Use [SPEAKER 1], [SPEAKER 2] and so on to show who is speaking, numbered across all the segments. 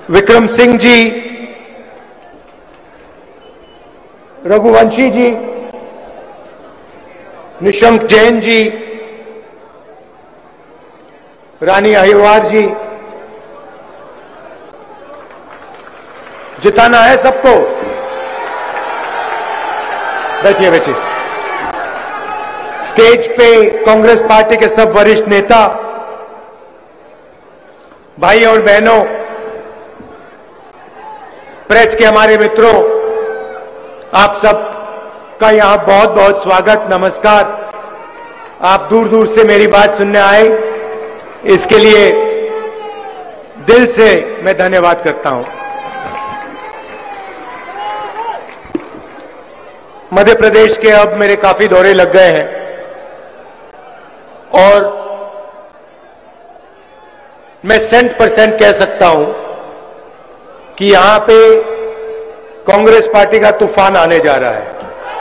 [SPEAKER 1] विक्रम सिंह जी, रघुवंशी जी, निशंक जैन जी, रानी अहिरवार जी, जिताना है सबको। बैठिए बैठिए। स्टेज पे कांग्रेस पार्टी के सब वरिष्ठ नेता, भाई और बहनों, प्रेस के हमारे मित्रों, आप सब का यहां बहुत बहुत स्वागत, नमस्कार। आप दूर दूर से मेरी बात सुनने आए, इसके लिए दिल से मैं धन्यवाद करता हूं। मध्य प्रदेश के अब मेरे काफी दौरे लग गए हैं और मैं 100% कह सकता हूं कि यहां पे कांग्रेस पार्टी का तूफान आने जा रहा है।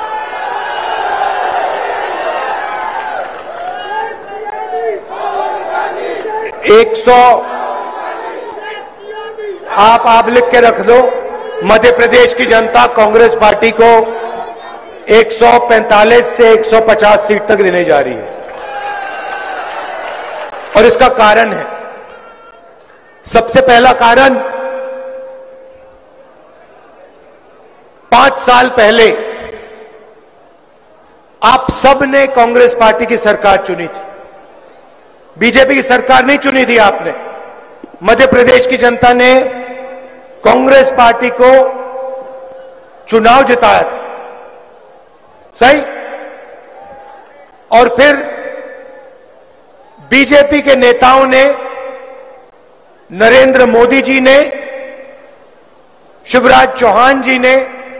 [SPEAKER 1] आप लिख के रख लो, मध्य प्रदेश की जनता कांग्रेस पार्टी को 145 से 150 सीट तक देने जा रही है और इसका कारण है, सबसे पहला कारण, 5 साल पहले आप सब ने कांग्रेस पार्टी की सरकार चुनी थी, बीजेपी की सरकार नहीं चुनी थी आपने। मध्य प्रदेश की जनता ने कांग्रेस पार्टी को चुनाव जिताया था, सही? और फिर बीजेपी के नेताओं ने, नरेंद्र मोदी जी ने, शिवराज चौहान जी ने,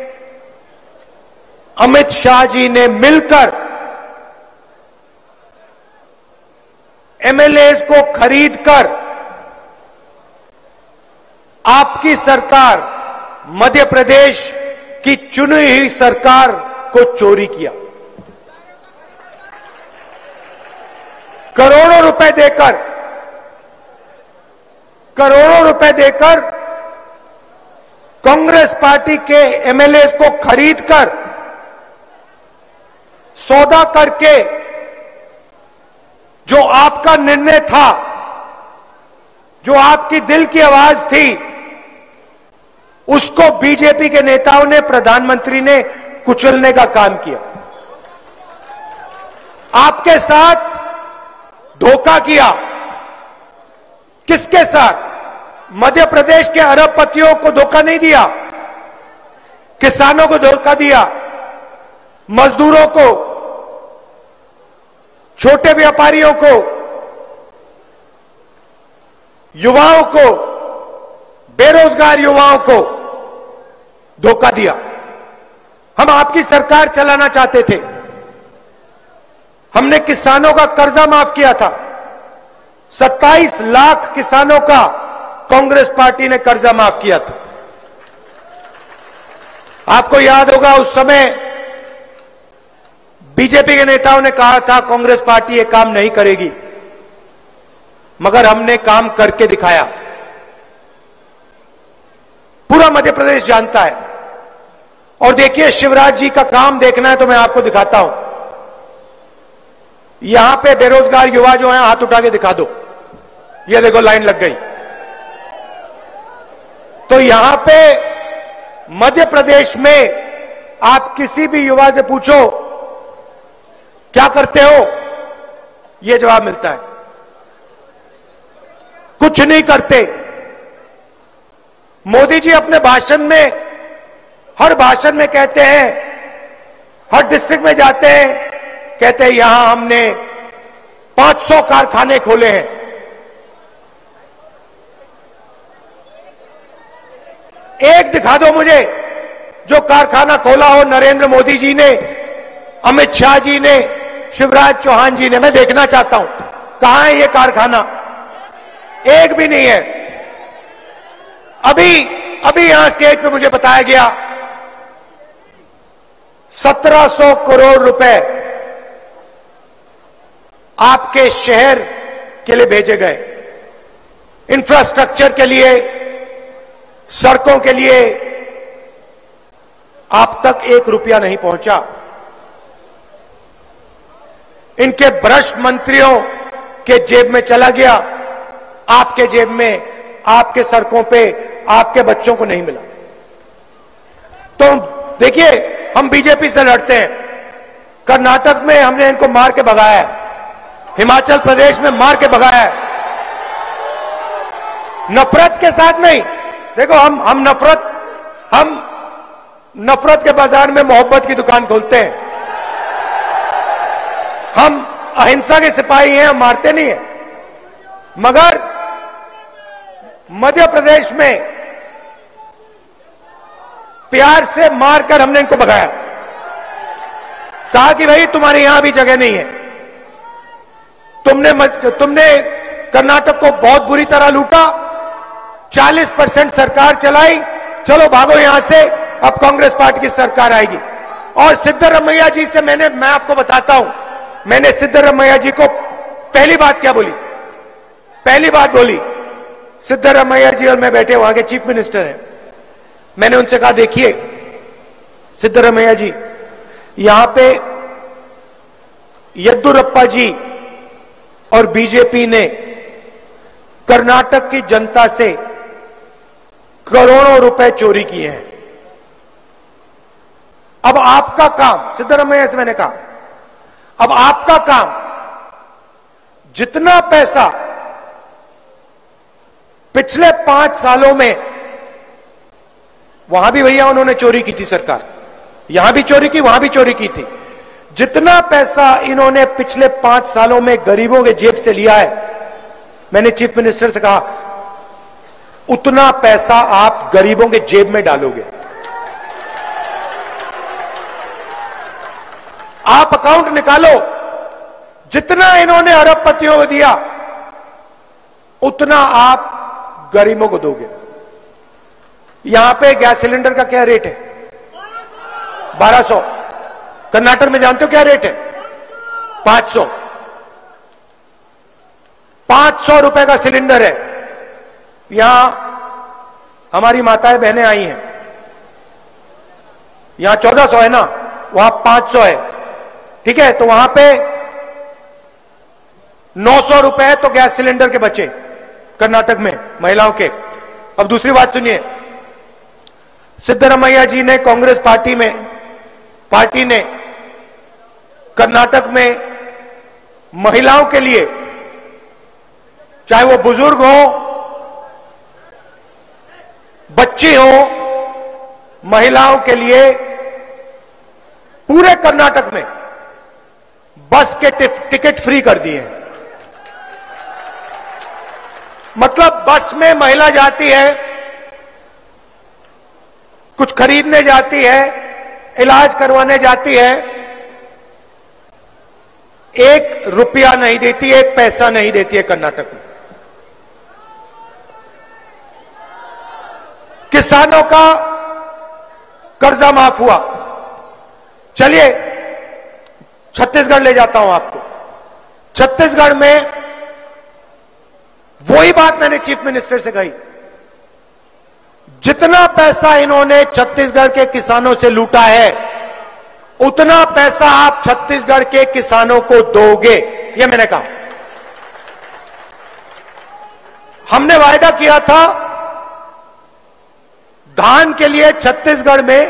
[SPEAKER 1] अमित शाह जी ने मिलकर एमएलएज को खरीदकर आपकी सरकार, मध्य प्रदेश की चुनी हुई सरकार को चोरी किया। करोड़ों रुपए देकर कांग्रेस पार्टी के एमएलएज को खरीदकर, सौदा करके, जो आपका निर्णय था, जो आपकी दिल की आवाज थी, उसको बीजेपी के नेताओं ने, प्रधानमंत्री ने कुचलने का काम किया। आपके साथ धोखा किया। किसके साथ? मध्य प्रदेश के अरबपतियों को धोखा नहीं दिया, किसानों को धोखा दिया, मजदूरों को, छोटे व्यापारियों को, युवाओं को, बेरोजगार युवाओं को धोखा दिया। हम आपकी सरकार चलाना चाहते थे, हमने किसानों का कर्जा माफ किया था, 27 लाख किसानों का कांग्रेस पार्टी ने कर्जा माफ किया था। आपको याद होगा, उस समय बीजेपी के नेताओं ने कहा था कांग्रेस पार्टी ये काम नहीं करेगी, मगर हमने काम करके दिखाया। पूरा मध्य प्रदेश जानता है। और देखिए, शिवराज जी का काम देखना है तो मैं आपको दिखाता हूं। यहां पे बेरोजगार युवा जो हैं, हाथ उठा के दिखा दो। ये देखो, लाइन लग गई। तो यहां पे मध्य प्रदेश में आप किसी भी युवा से पूछो क्या करते हो, यह जवाब मिलता है, कुछ नहीं करते। मोदी जी अपने भाषण में, हर भाषण में कहते हैं, हर डिस्ट्रिक्ट में जाते हैं, कहते हैं यहां हमने 500 कारखाने खोले हैं। एक दिखा दो मुझे जो कारखाना खोला हो नरेंद्र मोदी जी ने, अमित शाह जी ने, शिवराज चौहान जी ने। मैं देखना चाहता हूं कहां है ये कारखाना। एक भी नहीं है। अभी यहां स्टेज पे मुझे बताया गया 1700 करोड़ रुपए आपके शहर के लिए भेजे गए, इंफ्रास्ट्रक्चर के लिए, सड़कों के लिए आप तक 1 रुपया नहीं पहुंचा। इनके भ्रष्ट मंत्रियों के जेब में चला गया, आपके जेब में, आपके सड़कों पे, आपके बच्चों को नहीं मिला। तो देखिए, हम बीजेपी से लड़ते हैं। कर्नाटक में हमने इनको मार के भगाया है, हिमाचल प्रदेश में मार के भगाया है, नफरत के साथ नहीं। देखो, हम नफरत के बाजार में मोहब्बत की दुकान खोलते हैं। हम अहिंसा के सिपाही हैं, हम मारते नहीं हैं। मगर मध्य प्रदेश में प्यार से मारकर हमने इनको भगाया, कहा कि भाई तुम्हारे यहां भी जगह नहीं है। तुमने कर्नाटक को बहुत बुरी तरह लूटा, 40% सरकार चलाई, चलो भागो यहां से, अब कांग्रेस पार्टी की सरकार आएगी। और सिद्धरमैया जी से मैं आपको बताता हूं, मैंने सिद्धरमैया जी को पहली बात क्या बोली, पहली बात बोली, सिद्धरमैया जी और मैं बैठे, वहां के चीफ मिनिस्टर हैं, मैंने उनसे कहा देखिए सिद्धरमैया जी, यहां पे येद्दुरप्पा जी और बीजेपी ने कर्नाटक की जनता से करोड़ों रुपए चोरी किए हैं। अब आपका काम, सिद्धरमैया से मैंने कहा, अब आपका काम, जितना पैसा पिछले 5 सालों में, वहां भी भैया उन्होंने चोरी की थी, सरकार यहां भी चोरी की, वहां भी चोरी की थी, जितना पैसा इन्होंने पिछले 5 सालों में गरीबों के जेब से लिया है, मैंने चीफ मिनिस्टर से कहा उतना पैसा आप गरीबों के जेब में डालोगे। आप अकाउंट निकालो, जितना इन्होंने अरबपतियों को दिया उतना आप गरीबों को दोगे। यहां पे गैस सिलेंडर का क्या रेट है? 1200। कर्नाटक में जानते हो क्या रेट है? 500। 500 रुपए का सिलेंडर है। यहां हमारी माताएं बहनें आई हैं, यहां 1400 है ना, वहां 500 है, ठीक है? तो वहां पे 900 रुपए तो गैस सिलेंडर के बचे कर्नाटक में महिलाओं के। अब दूसरी बात सुनिए, सिद्धरमैया जी ने, कांग्रेस पार्टी ने कर्नाटक में महिलाओं के लिए, चाहे वो बुजुर्ग हो, बच्ची हो, महिलाओं के लिए पूरे कर्नाटक में बस के टिकट फ्री कर दिए हैं। मतलब बस में महिला जाती है, कुछ खरीदने जाती है, इलाज करवाने जाती है, 1 रुपया नहीं देती, 1 पैसा नहीं देती है कर्नाटक में। किसानों का कर्जा माफ हुआ। चलिए छत्तीसगढ़ ले जाता हूं आपको। छत्तीसगढ़ में वही बात मैंने चीफ मिनिस्टर से कही, जितना पैसा इन्होंने छत्तीसगढ़ के किसानों से लूटा है उतना पैसा आप छत्तीसगढ़ के किसानों को दोगे, यह मैंने कहा। हमने वायदा किया था धान के लिए छत्तीसगढ़ में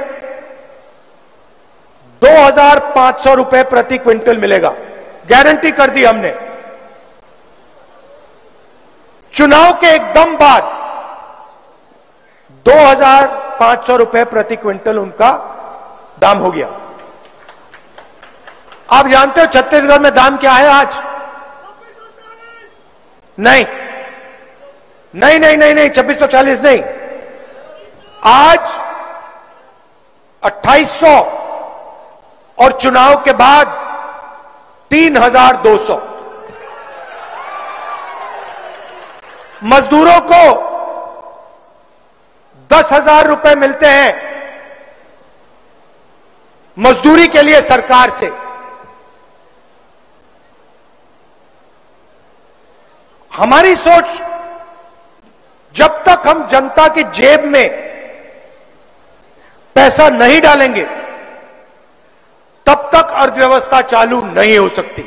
[SPEAKER 1] 2500 रुपए प्रति क्विंटल मिलेगा, गारंटी कर दी हमने। चुनाव के एकदम बाद 2500 रुपए प्रति क्विंटल उनका दाम हो गया। आप जानते हो छत्तीसगढ़ में दाम क्या है आज? नहीं नहीं नहीं नहीं नहीं 2640 नहीं, आज 2800 और चुनाव के बाद 3200। मजदूरों को 10,000 रुपए मिलते हैं मजदूरी के लिए सरकार से। हमारी सोच जब तक हम जनता की जेब में पैसा नहीं डालेंगे तब तक अर्थव्यवस्था चालू नहीं हो सकती,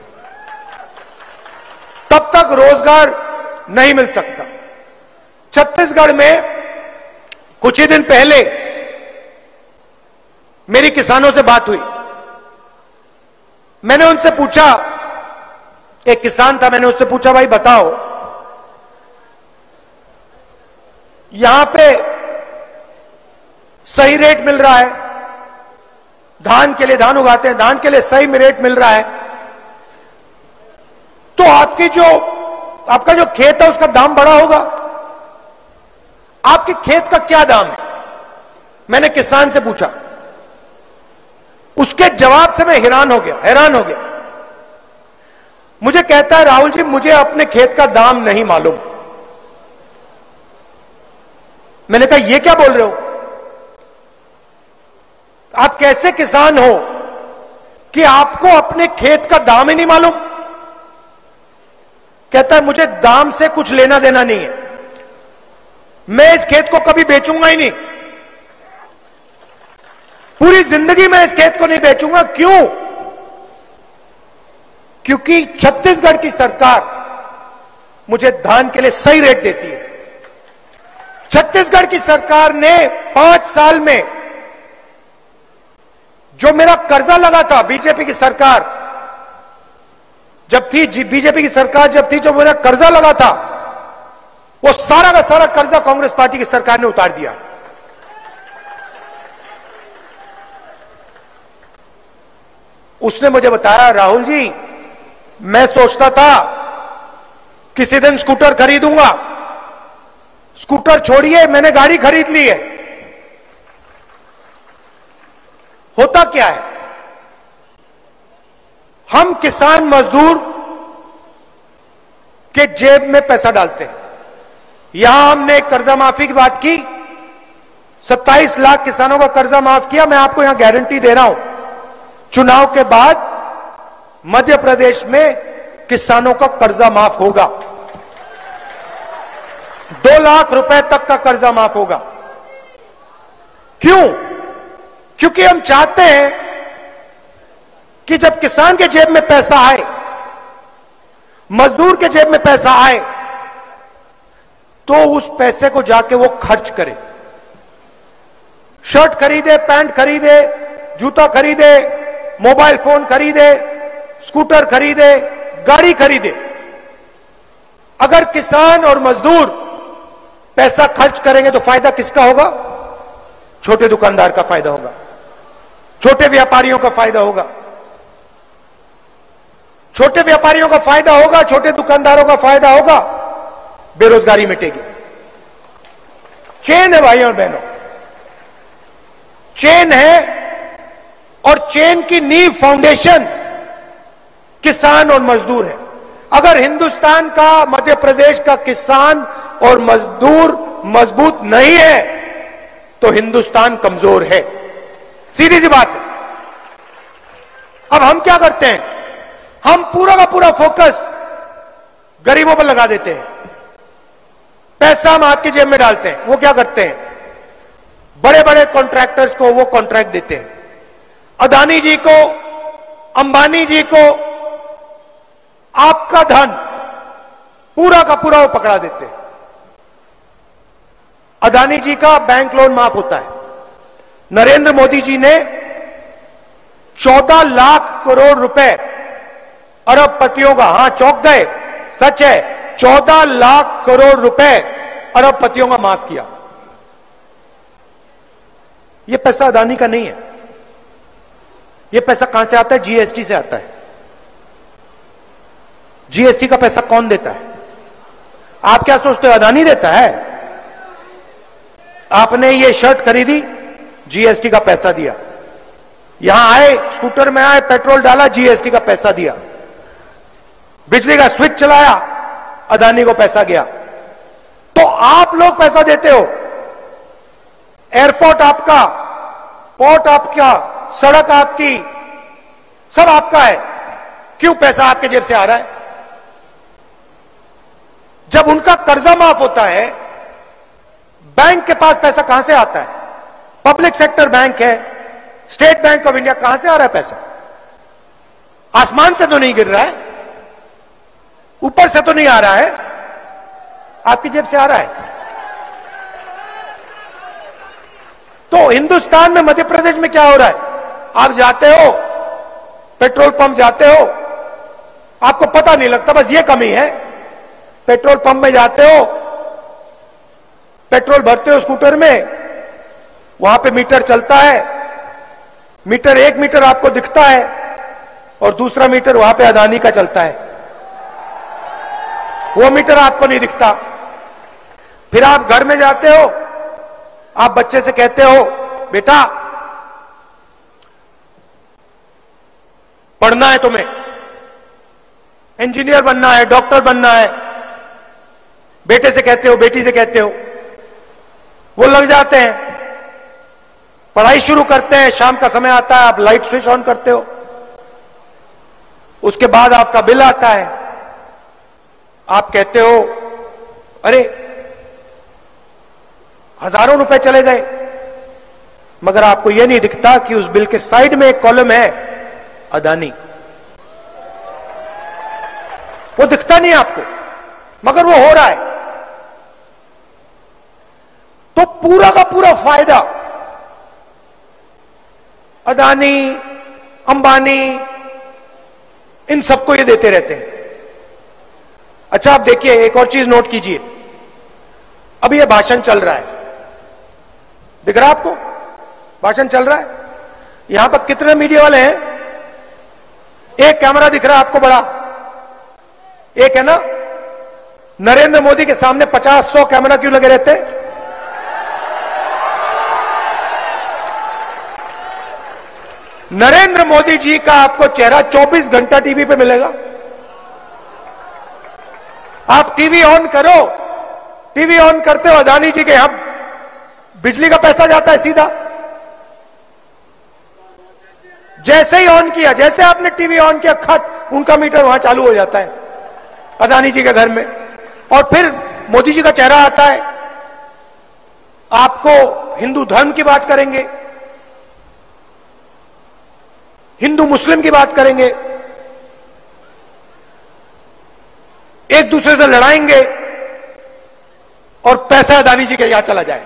[SPEAKER 1] तब तक रोजगार नहीं मिल सकता। छत्तीसगढ़ में कुछ ही दिन पहले मेरी किसानों से बात हुई। मैंने उनसे पूछा, एक किसान था, मैंने उससे पूछा, भाई बताओ, यहां पे सही रेट मिल रहा है, धान के लिए, धान उगाते हैं, धान के लिए सही में रेट मिल रहा है, तो आपका जो खेत है उसका दाम बढ़ा होगा, आपके खेत का क्या दाम है? मैंने किसान से पूछा। उसके जवाब से मैं हैरान हो गया। मुझे कहता है, राहुल जी मुझे अपने खेत का दाम नहीं मालूम। मैंने कहा, ये क्या बोल रहे हो? आप कैसे किसान हो कि आपको अपने खेत का दाम ही नहीं मालूम? कहता है, मुझे दाम से कुछ लेना देना नहीं है, मैं इस खेत को कभी बेचूंगा ही नहीं, पूरी जिंदगी मैं इस खेत को नहीं बेचूंगा। क्यों? क्योंकि छत्तीसगढ़ की सरकार मुझे धान के लिए सही रेट देती है। छत्तीसगढ़ की सरकार ने 5 साल में जो मेरा कर्जा लगा था, बीजेपी की सरकार जब थी, बीजेपी की सरकार जब थी, जब मेरा कर्जा लगा था, वो सारा का सारा कर्जा कांग्रेस पार्टी की सरकार ने उतार दिया। उसने मुझे बताया, राहुल जी मैं सोचता था किसी दिन स्कूटर खरीदूंगा, स्कूटर छोड़िए मैंने गाड़ी खरीद ली है। होता क्या है, हम किसान मजदूर के जेब में पैसा डालते हैं। यहां हमने कर्जा माफी की बात की, 27 लाख किसानों का कर्जा माफ किया। मैं आपको यहां गारंटी दे रहा हूं, चुनाव के बाद मध्य प्रदेश में किसानों का कर्जा माफ होगा, 2 लाख रुपए तक का कर्जा माफ होगा। क्यों? क्योंकि हम चाहते हैं कि जब किसान के जेब में पैसा आए, मजदूर के जेब में पैसा आए, तो उस पैसे को जाके वो खर्च करे, शर्ट खरीदे, पैंट खरीदे, जूता खरीदे, मोबाइल फोन खरीदे, स्कूटर खरीदे, गाड़ी खरीदे। अगर किसान और मजदूर पैसा खर्च करेंगे तो फायदा किसका होगा? छोटे दुकानदार का फायदा होगा, छोटे व्यापारियों का फायदा होगा, छोटे व्यापारियों का फायदा होगा, छोटे दुकानदारों का फायदा होगा, बेरोजगारी मिटेगी। चेन है भाइयों और बहनों, चेन है, और चेन की नींव, फाउंडेशन किसान और मजदूर है। अगर हिंदुस्तान का, मध्य प्रदेश का किसान और मजदूर मजबूत नहीं है तो हिंदुस्तान कमजोर है, सीधी सी बात है। अब हम क्या करते हैं, हम पूरा का पूरा फोकस गरीबों पर लगा देते हैं, पैसा हम आपकी जेब में डालते हैं। वो क्या करते हैं, बड़े बड़े कॉन्ट्रैक्टर्स को वो कॉन्ट्रैक्ट देते हैं, अदानी जी को, अंबानी जी को आपका धन पूरा का पूरा वो पकड़ा देते हैं। अदानी जी का बैंक लोन माफ होता है। नरेंद्र मोदी जी ने 14 लाख करोड़ रुपए अरबपतियों का, हां चौंक गए, सच है, 14 लाख करोड़ रुपए अरबपतियों का माफ किया। यह पैसा अदानी का नहीं है, यह पैसा कहां से आता है? जीएसटी से आता है। जीएसटी का पैसा कौन देता है? आप क्या सोचते हो अदानी देता है? आपने ये शर्ट खरीदी, जीएसटी का पैसा दिया, यहां आए, स्कूटर में आए, पेट्रोल डाला, जीएसटी का पैसा दिया, बिजली का स्विच चलाया, अदानी को पैसा गया। तो आप लोग पैसा देते हो, एयरपोर्ट आपका, पोर्ट आपका, सड़क आपकी, सब आपका है। क्यों पैसा आपके जेब से आ रहा है? जब उनका कर्जा माफ होता है बैंक के पास पैसा कहां से आता है? पब्लिक सेक्टर बैंक है, स्टेट बैंक ऑफ इंडिया, कहां से आ रहा है पैसा? आसमान से तो नहीं गिर रहा है, ऊपर से तो नहीं आ रहा है, आपकी जेब से आ रहा है। तो हिंदुस्तान में, मध्य प्रदेश में क्या हो रहा है? आप जाते हो पेट्रोल पंप, जाते हो, आपको पता नहीं लगता, बस ये कमी है। पेट्रोल पंप में जाते हो, पेट्रोल भरते हो स्कूटर में, वहां पे मीटर चलता है, मीटर, एक मीटर आपको दिखता है और दूसरा मीटर वहां पे अदानी का चलता है, वो मीटर आपको नहीं दिखता। फिर आप घर में जाते हो, आप बच्चे से कहते हो, बेटा पढ़ना है तुम्हें, इंजीनियर बनना है, डॉक्टर बनना है, बेटे से कहते हो, बेटी से कहते हो, वो लग जाते हैं, पढ़ाई शुरू करते हैं, शाम का समय आता है, आप लाइट स्विच ऑन करते हो, उसके बाद आपका बिल आता है, आप कहते हो अरे हजारों रुपए चले गए, मगर आपको यह नहीं दिखता कि उस बिल के साइड में एक कॉलम है अदानी, वो दिखता नहीं आपको, मगर वो हो रहा है। तो पूरा का पूरा फायदा अदानी, अंबानी, इन सबको ये देते रहते हैं। अच्छा, आप देखिए, एक और चीज नोट कीजिए, अभी ये भाषण चल रहा है, दिख रहा है आपको? भाषण चल रहा है, यहां पर कितने मीडिया वाले हैं? एक कैमरा दिख रहा है आपको बड़ा, एक है ना? नरेंद्र मोदी के सामने 50-100 कैमरा क्यों लगे रहते हैं? नरेंद्र मोदी जी का आपको चेहरा 24 घंटा टीवी पे मिलेगा। आप टीवी ऑन करो, टीवी ऑन करते हो, अदानी जी के यहां बिजली का पैसा जाता है सीधा। जैसे ही ऑन किया, जैसे आपने टीवी ऑन किया, खट, उनका मीटर वहां चालू हो जाता है अदानी जी के घर में, और फिर मोदी जी का चेहरा आता है। आपको हिंदू धर्म की बात करेंगे, हिंदू मुस्लिम की बात करेंगे, एक दूसरे से लड़ाएंगे, और पैसा अदानी जी के यहां चला जाएगा।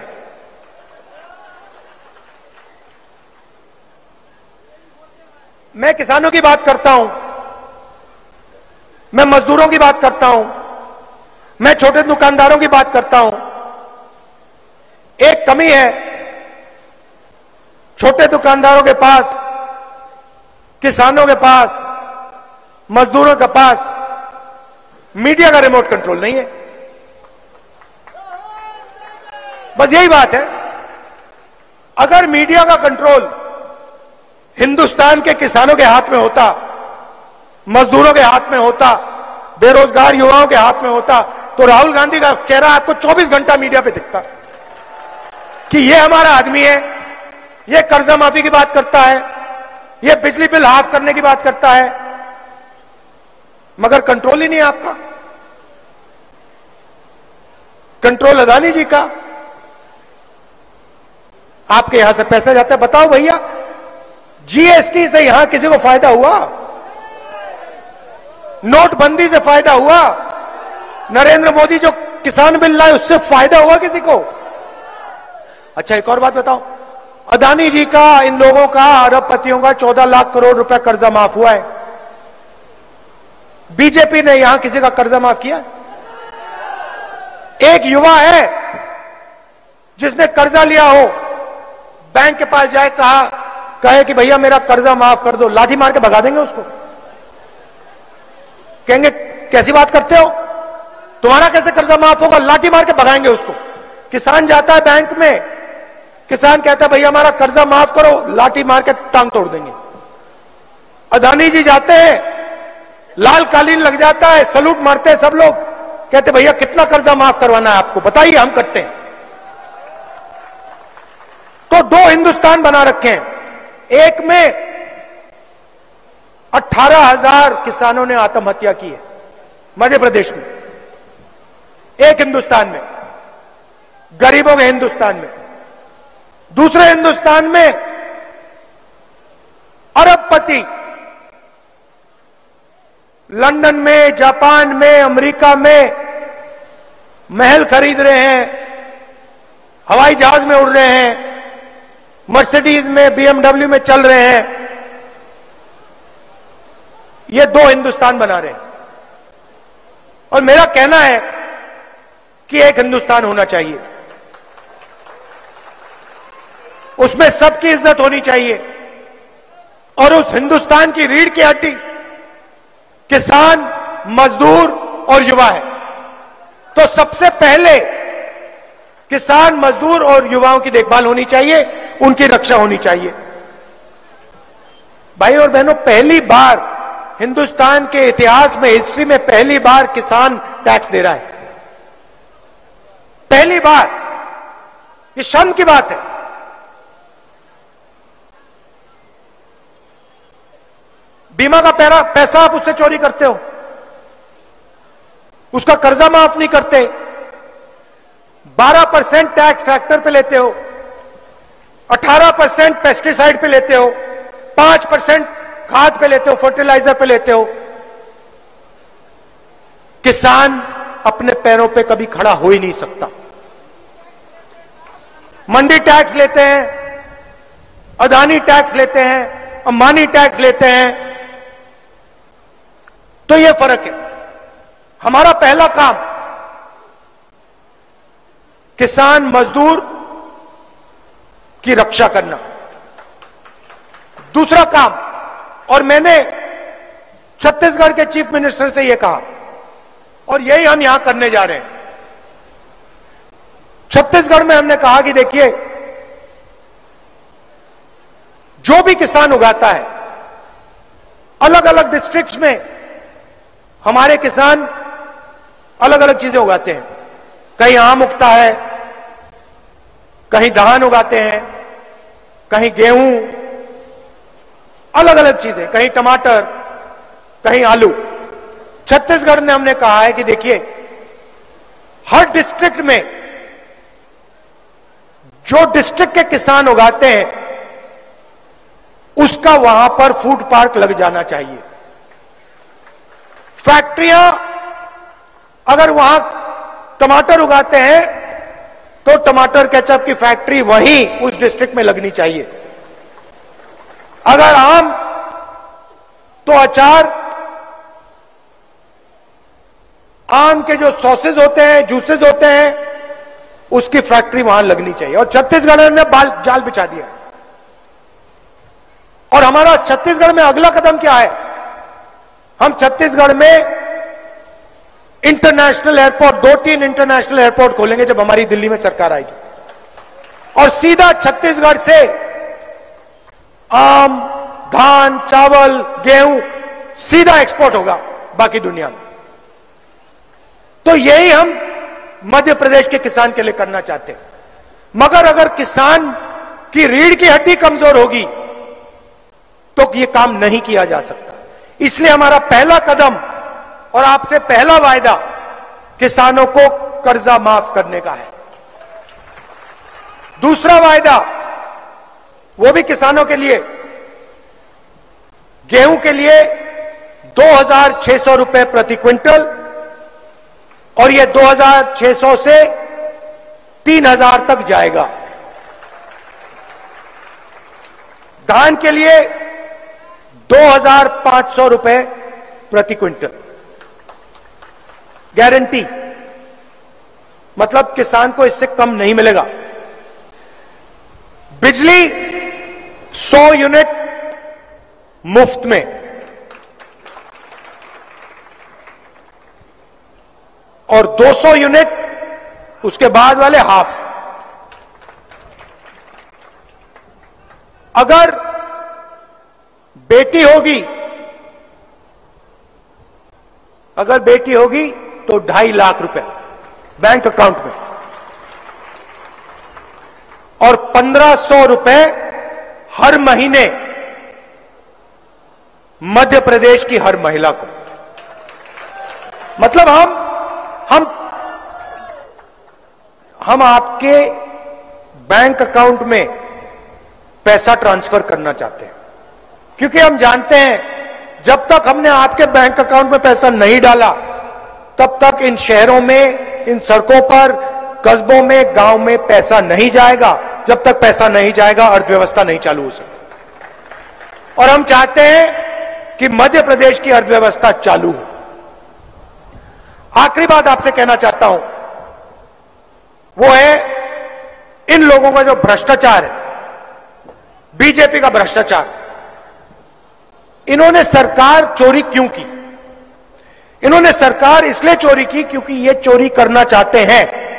[SPEAKER 1] मैं किसानों की बात करता हूं, मैं मजदूरों की बात करता हूं, मैं छोटे दुकानदारों की बात करता हूं। एक कमी है, छोटे दुकानदारों के पास, किसानों के पास, मजदूरों के पास मीडिया का रिमोट कंट्रोल नहीं है। बस यही बात है। अगर मीडिया का कंट्रोल हिंदुस्तान के किसानों के हाथ में होता, मजदूरों के हाथ में होता, बेरोजगार युवाओं के हाथ में होता, तो राहुल गांधी का चेहरा आपको 24 घंटा मीडिया पे दिखता कि ये हमारा आदमी है, ये कर्जा माफी की बात करता है, ये बिजली बिल हाफ करने की बात करता है, मगर कंट्रोल ही नहीं है आपका। कंट्रोल अदानी जी का। आपके यहां से पैसा जाता है, बताओ भैया, जीएसटी से यहां किसी को फायदा हुआ? नोटबंदी से फायदा हुआ? नरेंद्र मोदी जो किसान बिल लाए उससे फायदा हुआ किसी को? अच्छा, एक और बात बताओ, अदानी जी का, इन लोगों का, अरबपतियों का 14 लाख करोड़ रुपया कर्जा माफ हुआ है। बीजेपी ने यहां किसी का कर्जा माफ किया? एक युवा है जिसने कर्जा लिया हो, बैंक के पास जाए, कहे कि भैया मेरा कर्जा माफ कर दो, लाठी मार के भगा देंगे उसको। कहेंगे कैसी बात करते हो, तुम्हारा कैसे कर्जा माफ होगा? लाठी मार के भगाएंगे उसको। किसान जाता है बैंक में, किसान कहता है भैया हमारा कर्जा माफ करो, लाठी मार के टांग तोड़ देंगे। अदानी जी जाते हैं, लाल कालीन लग जाता है, सलूट मारते हैं सब लोग, कहते भैया कितना कर्जा माफ करवाना है आपको, बताइए, हम करते हैं। तो दो हिंदुस्तान बना रखे हैं। एक में 18,000 किसानों ने आत्महत्या की है मध्य प्रदेश में, एक हिंदुस्तान में। गरीबों के हिंदुस्तान में, दूसरे हिंदुस्तान में अरबपति लंदन में, जापान में, अमेरिका में महल खरीद रहे हैं, हवाई जहाज में उड़ रहे हैं, मर्सिडीज में, बीएमडब्ल्यू में चल रहे हैं। ये दो हिंदुस्तान बना रहे हैं। और मेरा कहना है कि एक हिंदुस्तान होना चाहिए, उसमें सबकी इज्जत होनी चाहिए। और उस हिंदुस्तान की रीढ़ की हड्डी किसान, मजदूर और युवा है। तो सबसे पहले किसान, मजदूर और युवाओं की देखभाल होनी चाहिए, उनकी रक्षा होनी चाहिए। भाई और बहनों, पहली बार हिंदुस्तान के इतिहास में, हिस्ट्री में पहली बार किसान टैक्स दे रहा है। पहली बार। ये शर्म की बात है। बीमा का पैसा आप उससे चोरी करते हो, उसका कर्जा माफ नहीं करते, 12% टैक्स ट्रैक्टर पे लेते हो, 18% पेस्टिसाइड पे लेते हो, 5% खाद पे लेते हो, फर्टिलाइजर पे लेते हो। किसान अपने पैरों पे कभी खड़ा हो ही नहीं सकता। मंडी टैक्स लेते हैं, अदानी टैक्स लेते हैं, अंबानी टैक्स लेते हैं। तो यह फर्क है। हमारा पहला काम किसान, मजदूर की रक्षा करना। दूसरा काम, और मैंने छत्तीसगढ़ के चीफ मिनिस्टर से यह कहा और यही हम यहां करने जा रहे हैं। छत्तीसगढ़ में हमने कहा कि देखिए, जो भी किसान उगाता है, अलग अलग डिस्ट्रिक्ट्स में हमारे किसान अलग अलग चीजें उगाते हैं। कहीं आम उगता है, कहीं धान उगाते हैं, कहीं गेहूं, अलग अलग चीजें, कहीं टमाटर, कहीं आलू। छत्तीसगढ़ में हमने कहा है कि देखिए, हर डिस्ट्रिक्ट में जो डिस्ट्रिक्ट के किसान उगाते हैं, उसका वहां पर फूड पार्क लग जाना चाहिए। फैक्ट्रियां अगर वहां टमाटर उगाते हैं तो टमाटर केचप की फैक्ट्री वहीं उस डिस्ट्रिक्ट में लगनी चाहिए। अगर आम तो अचार, आम के जो सॉसेज होते हैं, जूसेज होते हैं, उसकी फैक्ट्री वहां लगनी चाहिए। और छत्तीसगढ़ ने जाल बिछा दिया। और हमारा छत्तीसगढ़ में अगला कदम क्या है? हम छत्तीसगढ़ में इंटरनेशनल एयरपोर्ट, 2-3 इंटरनेशनल एयरपोर्ट खोलेंगे जब हमारी दिल्ली में सरकार आएगी। और सीधा छत्तीसगढ़ से आम, धान, चावल, गेहूं सीधा एक्सपोर्ट होगा बाकी दुनिया में। तो यही हम मध्य प्रदेश के किसान के लिए करना चाहते हैं। मगर अगर किसान की रीढ़ की हड्डी कमजोर होगी तो यह काम नहीं किया जा सकता। इसलिए हमारा पहला कदम और आपसे पहला वायदा किसानों को कर्जा माफ करने का है। दूसरा वायदा, वो भी किसानों के लिए, गेहूं के लिए 2,600 रुपए प्रति क्विंटल, और यह 2,600 से 3,000 तक जाएगा। धान के लिए 2,500 रुपए प्रति क्विंटल गारंटी, मतलब किसान को इससे कम नहीं मिलेगा। बिजली 100 यूनिट मुफ्त में, और 200 यूनिट उसके बाद वाले हाफ। अगर बेटी होगी तो 2.5 लाख रुपए बैंक अकाउंट में, और 1,500 रुपए हर महीने मध्य प्रदेश की हर महिला को। मतलब हम आपके बैंक अकाउंट में पैसा ट्रांसफर करना चाहते हैं, क्योंकि हम जानते हैं जब तक हमने आपके बैंक अकाउंट में पैसा नहीं डाला तब तक इन शहरों में, इन सड़कों पर, कस्बों में, गांव में पैसा नहीं जाएगा। जब तक पैसा नहीं जाएगा अर्थव्यवस्था नहीं चालू हो सकती। और हम चाहते हैं कि मध्य प्रदेश की अर्थव्यवस्था चालू हो। आखिरी बात आपसे कहना चाहता हूं, वो है इन लोगों का जो भ्रष्टाचार है, बीजेपी का भ्रष्टाचार। इन्होंने सरकार चोरी क्यों की? इन्होंने सरकार इसलिए चोरी की क्योंकि ये चोरी करना चाहते हैं।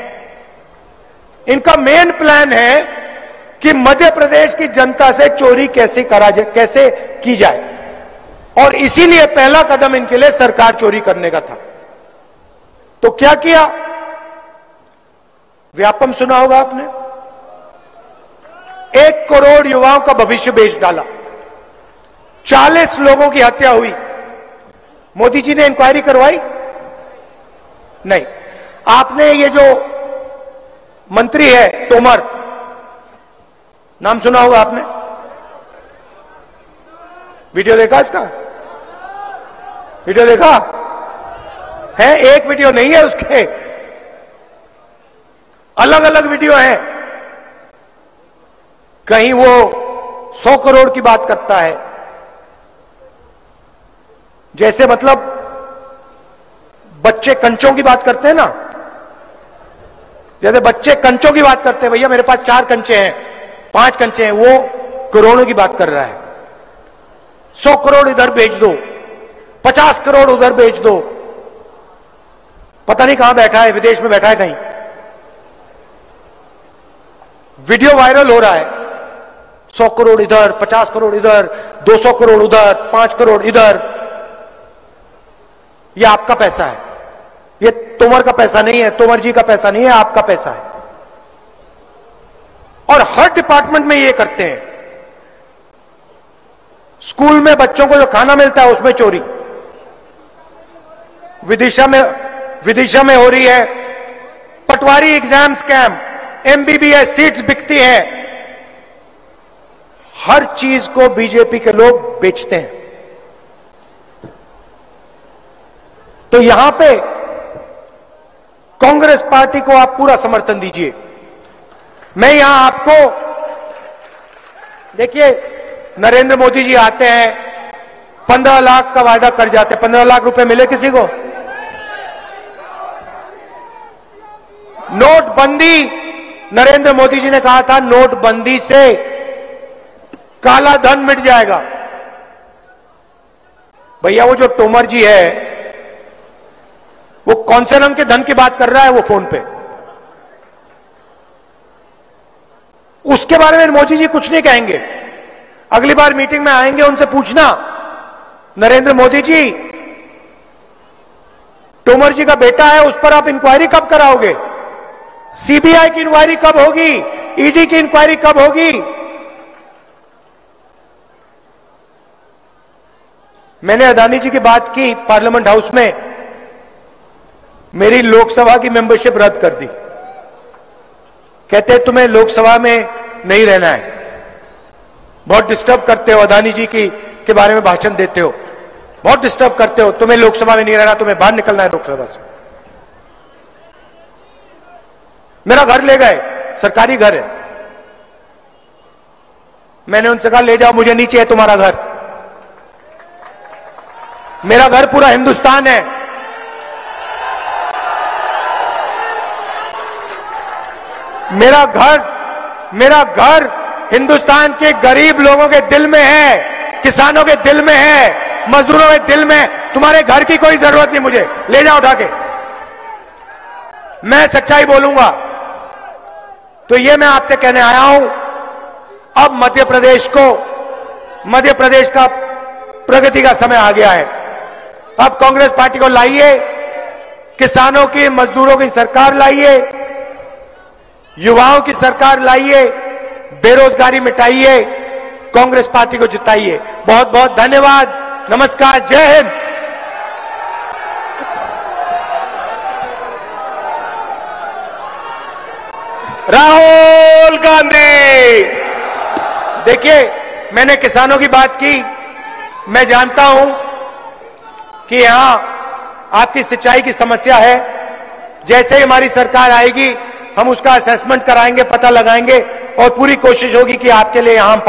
[SPEAKER 1] इनका मेन प्लान है कि मध्य प्रदेश की जनता से चोरी कैसे करा जाए, कैसे की जाए, और इसीलिए पहला कदम इनके लिए सरकार चोरी करने का था। तो क्या किया? व्यापम सुना होगा आपने, 1 करोड़ युवाओं का भविष्य बेच डाला, 40 लोगों की हत्या हुई। मोदी जी ने इंक्वायरी करवाई? नहीं। आपने ये जो मंत्री है तोमर, नाम सुना होगा आपने, वीडियो देखा इसका? वीडियो देखा है? एक वीडियो नहीं है, उसके अलग अलग वीडियो हैं। कहीं वो 100 करोड़ की बात करता है, जैसे मतलब बच्चे कंचों की बात करते हैं ना, जैसे बच्चे कंचों की बात करते हैं, भैया मेरे पास 4 कंचे हैं, 5 कंचे हैं, वो करोड़ों की बात कर रहा है। 100 करोड़ इधर बेच दो, 50 करोड़ उधर बेच दो, पता नहीं कहां बैठा है, विदेश में बैठा है कहीं। वीडियो वायरल हो रहा है, 100 करोड़ इधर, 50 करोड़ इधर, 200 करोड़ उधर, 5 करोड़ इधर। यह आपका पैसा है, यह तोमर का पैसा नहीं है, तोमर जी का पैसा नहीं है, आपका पैसा है। और हर डिपार्टमेंट में ये करते हैं। स्कूल में बच्चों को जो खाना मिलता है उसमें चोरी, विदिशा में हो रही है। Patwari exam scam, MBBS seats बिकती है। हर चीज को बीजेपी के लोग बेचते हैं। तो यहां पे कांग्रेस पार्टी को आप पूरा समर्थन दीजिए। मैं यहां आपको, देखिए नरेंद्र मोदी जी आते हैं, 15 लाख का वायदा कर जाते हैं। 15 लाख रुपए मिले किसी को? नोटबंदी, नरेंद्र मोदी जी ने कहा था नोटबंदी से काला धन मिट जाएगा। भैया वो जो तोमर जी है, वो कौन से रंग के धन की बात कर रहा है वो फोन पे? उसके बारे में मोदी जी कुछ नहीं कहेंगे। अगली बार मीटिंग में आएंगे, उनसे पूछना, नरेंद्र मोदी जी, तोमर जी का बेटा है, उस पर आप इंक्वायरी कब कराओगे? सीबीआई की इंक्वायरी कब होगी? ईडी की इंक्वायरी कब होगी? मैंने अदानी जी की बात की पार्लियामेंट हाउस में, मेरी लोकसभा की मेंबरशिप रद्द कर दी। कहते तुम्हें लोकसभा में नहीं रहना है, बहुत डिस्टर्ब करते हो, अदानी जी के बारे में भाषण देते हो, बहुत डिस्टर्ब करते हो, तुम्हें लोकसभा में नहीं रहना, तुम्हें बाहर निकलना है लोकसभा से। मेरा घर ले गए, सरकारी घर है। मैंने उनसे कहा ले जाओ, मुझे नहीं चाहिए तुम्हारा घर, मेरा घर पूरा हिंदुस्तान है। मेरा घर हिंदुस्तान के गरीब लोगों के दिल में है, किसानों के दिल में है, मजदूरों के दिल में। तुम्हारे घर की कोई जरूरत नहीं, मुझे ले जाओ उठा के। मैं सच्चाई बोलूंगा। तो ये मैं आपसे कहने आया हूं, अब मध्य प्रदेश का प्रगति का समय आ गया है। अब कांग्रेस पार्टी को लाइए, किसानों की, मजदूरों की सरकार लाइए, युवाओं की सरकार लाइए, बेरोजगारी मिटाइए, कांग्रेस पार्टी को जिताइए। बहुत बहुत धन्यवाद, नमस्कार, जय हिंद। राहुल गांधी। देखिए, मैंने किसानों की बात की। मैं जानता हूं कि यहां आपकी सिंचाई की समस्या है। जैसे ही हमारी सरकार आएगी हम उसका असेसमेंट कराएंगे, पता लगाएंगे और पूरी कोशिश होगी कि आपके लिए यहां